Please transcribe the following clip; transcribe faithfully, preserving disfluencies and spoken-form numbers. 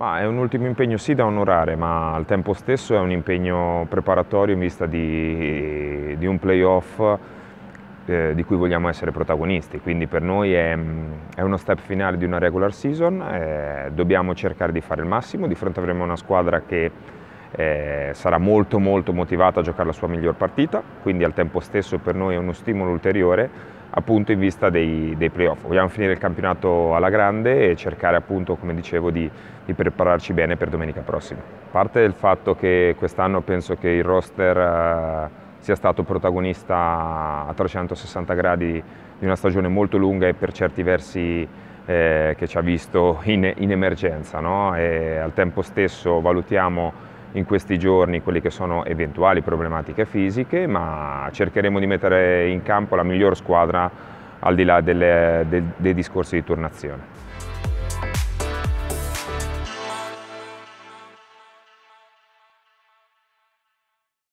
Ma è un ultimo impegno sì da onorare, ma al tempo stesso è un impegno preparatorio in vista di, di un playoff eh, di cui vogliamo essere protagonisti, quindi per noi è, è uno step finale di una regular season, eh, dobbiamo cercare di fare il massimo, di fronte avremo una squadra che eh, sarà molto molto motivata a giocare la sua miglior partita, quindi al tempo stesso per noi è uno stimolo ulteriore appunto in vista dei, dei playoff. Vogliamo finire il campionato alla grande e cercare appunto, come dicevo, di, di prepararci bene per domenica prossima. A parte il fatto che quest'anno penso che il roster eh, sia stato protagonista a trecentosessanta gradi di una stagione molto lunga e per certi versi eh, che ci ha visto in, in emergenza, no? E al tempo stesso valutiamo in questi giorni quelle che sono eventuali problematiche fisiche, ma cercheremo di mettere in campo la miglior squadra al di là delle, de, dei discorsi di turnazione.